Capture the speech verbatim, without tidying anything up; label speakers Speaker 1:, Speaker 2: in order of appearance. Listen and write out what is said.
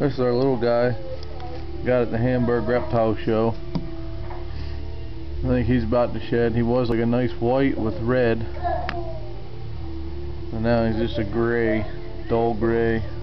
Speaker 1: This is our little guy. Got at the Hamburg reptile show. I think he's about to shed. He was like a nice white with red, and now he's just a gray, dull gray.